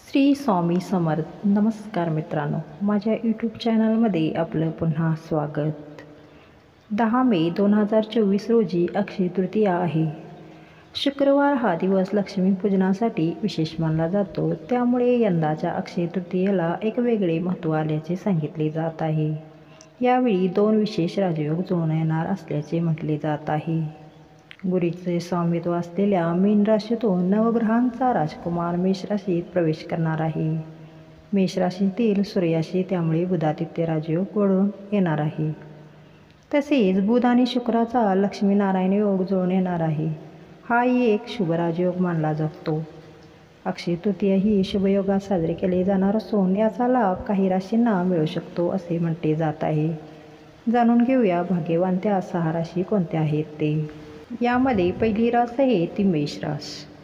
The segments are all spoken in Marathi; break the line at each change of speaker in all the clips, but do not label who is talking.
श्री स्वामी समर्थ. नमस्कार मित्रांनो, माझ्या यूट्यूब चॅनलमध्ये आपलं पुन्हा स्वागत. 10 मे 2024 रोजी अक्षय तृतीया आहे. शुक्रवार हा दिवस लक्ष्मीपूजनासाठी विशेष मानला जातो. त्यामुळे यंदाच्या अक्षय तृतीयेला एक वेगळे महत्त्व आल्याचे सांगितले जात आहे. यावेळी 2 विशेष राजयोग जुळून येणार असल्याचे म्हटले जात आहे. गुरूचे स्वामित्व असलेल्या मीन राशीतून नवग्रहांचा राजकुमार मेष राशीत प्रवेश करणार आहे. मेष राशीतील सूर्याशी त्यामुळे बुधादित्य राजयोग वळून येणार आहे. तसेच बुध आणि शुक्राचा लक्ष्मीनारायण योग जुळून येणार आहे. हाही एक शुभ राजयोग मानला जातो. अक्षय तृतीया ही शुभयोगात साजरे केले जाणार असून याचा लाभ काही राशींना मिळू शकतो असे म्हटले जात आहे. जाणून घेऊया भाग्यवान त्या 6 राशी कोणत्या आहेत ते. यामध्ये पहिली रास आहे ती मेष रास.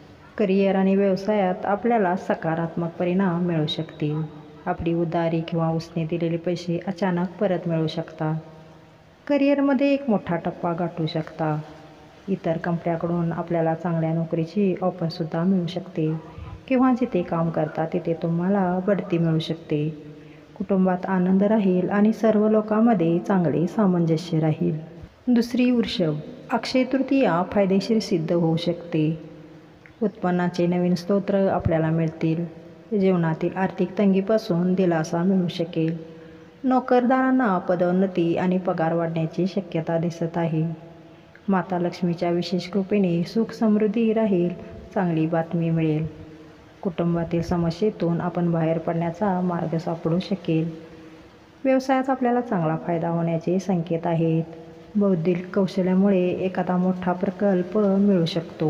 करिअर आणि व्यवसायात आपल्याला सकारात्मक परिणाम मिळू शकतील. आपली उधारी किंवा उसने दिलेले पैसे अचानक परत मिळू शकतात. करिअरमध्ये एक मोठा टप्पा गाठू शकता. इतर कंपन्यांकडून आपल्याला चांगल्या नोकरीची ऑफरसुद्धा मिळू शकते किंवा जिथे काम करता तिथे तुम्हाला बढती मिळू शकते. कुटुंबात आनंद राहील आणि सर्व लोकांमध्ये चांगले सामंजस्य राहील. दुसरी वृषभ. अक्षय तृतीया फायदेशीर सिद्ध होऊ शकते. उत्पन्नाचे नवीन स्रोत आपल्याला मिळतील. जीवनातील आर्थिक तंगीपासून दिलासा मिळू शकेल. नोकरदारांना पदोन्नती आणि पगार वाढण्याची शक्यता दिसत आहे. माता लक्ष्मीच्या विशेष कृपेने सुख समृद्धी राहील. चांगली बातमी मिळेल. कुटुंबातील समस्येतून आपण बाहेर पडण्याचा मार्ग सापडू शकेल. व्यवसायात आपल्याला चांगला फायदा होण्याचे संकेत आहेत. बौद्धिक कौशल्यामुळे एखादा मोठा प्रकल्प मिळू शकतो.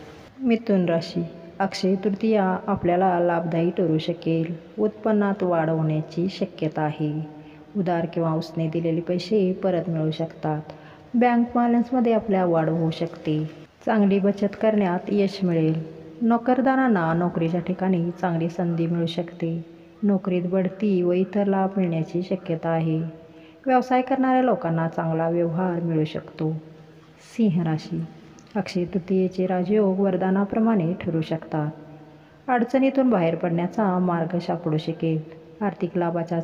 मिथुन राशी. अक्षय तृतीया आपल्याला लाभदायी ठरू शकेल. उत्पन्नात वाढ होण्याची शक्यता आहे. उधार किंवा उसने दिलेले पैसे परत मिळू शकतात. बँक बॅलन्समध्ये आपल्या वाढ होऊ शकते. चांगली बचत करण्यात यश मिळेल. नोकरदारांना नोकरीच्या ठिकाणी चांगली संधी मिळू शकते. नोकरीत बढती व इतर लाभ मिळण्याची शक्यता आहे. व्यवसाय करणाऱ्या लोकांना चांगला व्यवहार मिळू शकतो. सिंह राशी. अक्षय तृतीयेचे राजयोग वरदानाप्रमाणे ठरू शकतात. अडचणीतून बाहेर पडण्याचा मार्ग सापडू शकेल. आर्थिक लाभाच्या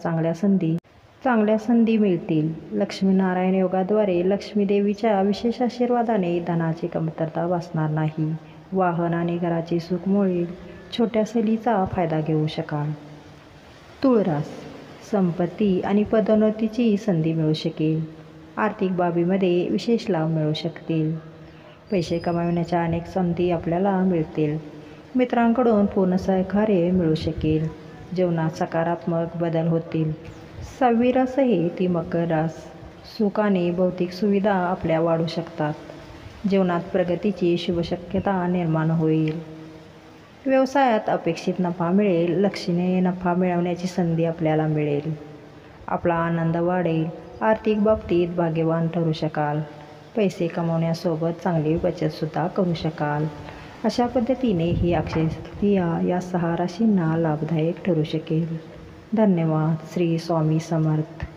चांगल्या संधी मिळतील. लक्ष्मीनारायण योगाद्वारे लक्ष्मी देवीच्या विशेष आशीर्वादाने धनाची कमतरता भासणार नाही. वाहन आणि घराचे सुख मिळेल. छोट्या सहलीचा फायदा घेऊ शकाल. तुळ रास. संपत्ती आणि पदोन्नतीची संधी मिळू शकेल. आर्थिक बाबीमध्ये विशेष लाभ मिळू शकतील. पैसे कमावण्याच्या अनेक संधी आपल्याला मिळतील. मित्रांकडून पूर्ण सहकार्य मिळू शकेल. जीवनात सकारात्मक बदल होतील. 6वी रास आहे ती मकर रास. सुख आणि भौतिक सुविधा आपल्या वाढू शकतात. जीवनात प्रगतीची शुभ शक्यता निर्माण होईल. व्यवसायात अपेक्षित नफा मिळेल. लक्षणीय नफा मिळवण्याची संधी आपल्याला मिळेल. आपला आनंद वाढेल. आर्थिक बाबतीत भाग्यवान ठरू शकाल. पैसे कमवण्यासोबत चांगली बचतसुद्धा करू शकाल. अशा पद्धतीने ही अक्षय तृतीया या 6 राशींना लाभदायक ठरू शकेल. धन्यवाद. श्री स्वामी समर्थ.